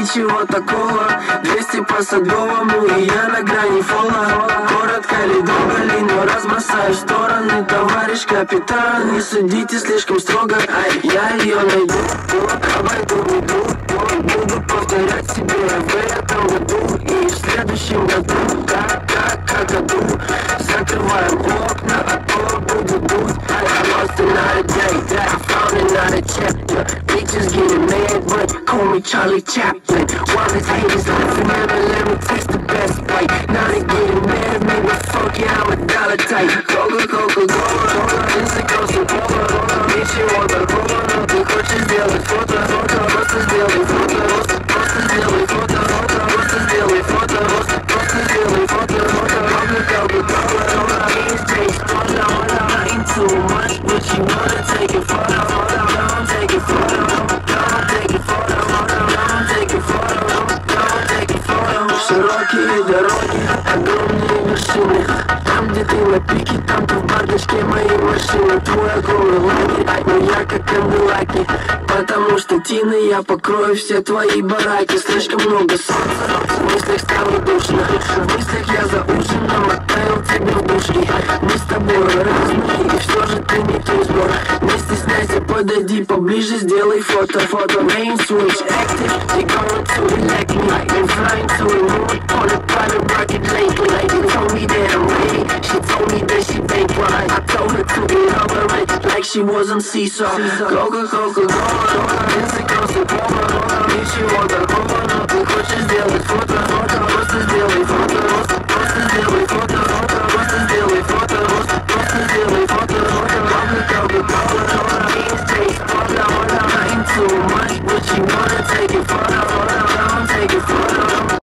ничего такого. 200 по Садовому, и я на грани фола. Коротко или долго ли, но разбросаю в стороны. Товарищ капитан, не судите слишком строго. Я ее найду, обойду беду. Буду повторять себе в этом году и в следующем году. Как году. Закрываем окна, а то будет дуть. I lost another day, I found another chapter. Bitches getting mad, but call me Charlie Chaplin. While these haters laughing, never let me taste the best bite. Now they getting mad at me, but fuck yeah, I'm a dollar type. Кока-кока-кола, инстаграмсы пола. Ничего такого, но ты хочешь сделать фото. Просто сделай фото, просто сделай фото. Просто сделай фото, просто сделай фото. Nothing too much, but you wanna take it further. Don't take it further. Don't take it further. Don't take it further. Don't take it further. Широкие дороги, огромные вершины. Там, где ты на пике, там ты в бардачке моей машины. Твой огромный лагерь, но я как канделаки. Потому что тиной я покрою все твои бараки. Слишком много солнца, в мыслях стало душно. В мыслях я за ужином оставил тебя в душке. Мы с тобой разные, и все же ты не твой сбор. Не стесняйся, подойди поближе, сделай фото. Main switch active, they going to elect me. I'm flying to the moon on a private rocket lately. She told me that I'm ready, she told me that she bankrupt. I told her to be humble, like she was on seesaw. Кока-кока-кола, инстаграмсы пола. Ничего такого, но ты хочешь сделать фото. Просто сделай фото.